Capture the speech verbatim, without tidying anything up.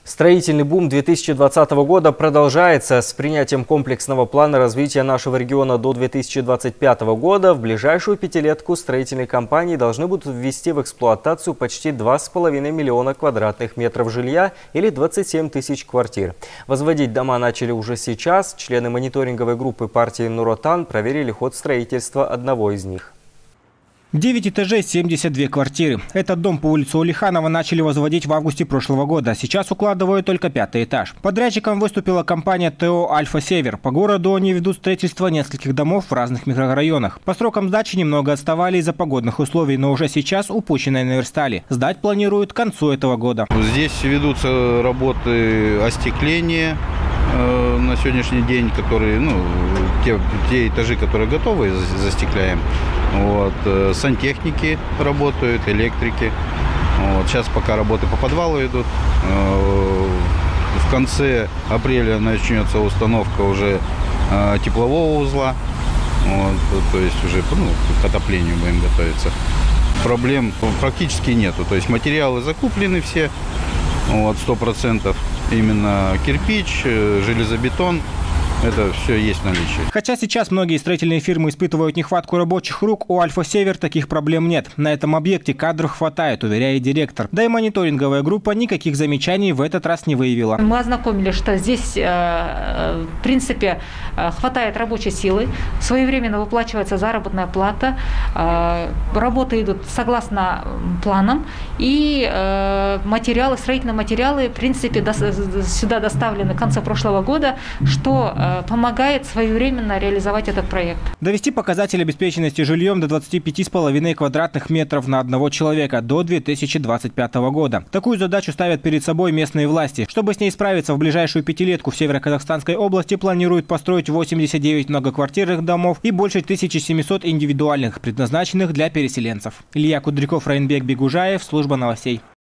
Строительный бум две тысячи двадцатого года продолжается. С принятием комплексного плана развития нашего региона до две тысячи двадцать пятого года в ближайшую пятилетку строительные компании должны будут ввести в эксплуатацию почти два с половиной миллиона квадратных метров жилья или двадцать семь тысяч квартир. Возводить дома начали уже сейчас. Члены мониторинговой группы партии Нур-Отан проверили ход строительства одного из них. девять этажей, семьдесят две квартиры. Этот дом по улице Улиханова начали возводить в августе прошлого года. Сейчас укладывают только пятый этаж. Подрядчиком выступила компания ТО «Альфа-Север». По городу они ведут строительство нескольких домов в разных микрорайонах. По срокам сдачи немного отставали из-за погодных условий, но уже сейчас упущенное наверстали. Сдать планируют к концу этого года. Здесь ведутся работы остекления э, на сегодняшний день, которые, ну, те, те этажи, которые готовы, застекляем. Вот. Сантехники работают, электрики. Вот. Сейчас пока работы по подвалу идут. В конце апреля начнется установка уже теплового узла. Вот. То есть уже, ну, к отоплению будем готовиться. Проблем практически нету. То есть материалы закуплены все, вот, сто процентов. Именно кирпич, железобетон. Это все есть в наличии. Хотя сейчас многие строительные фирмы испытывают нехватку рабочих рук, у «Альфа-Север» таких проблем нет. На этом объекте кадров хватает, уверяет директор. Да и мониторинговая группа никаких замечаний в этот раз не выявила. Мы ознакомились, что здесь, в принципе, хватает рабочей силы, своевременно выплачивается заработная плата, работы идут согласно планам, и материалы, строительные материалы, в принципе, сюда доставлены в конце прошлого года, что помогает своевременно реализовать этот проект. Довести показатель обеспеченности жильем до двадцати пяти с половиной квадратных метров на одного человека до две тысячи двадцать пятого года. Такую задачу ставят перед собой местные власти. Чтобы с ней справиться, в ближайшую пятилетку в Северо-Казахстанской области планируют построить восемьдесят девять многоквартирных домов и больше тысячи семисот индивидуальных, предназначенных для переселенцев. Илья Кудряков, Раинбек Бегужаев, служба новостей.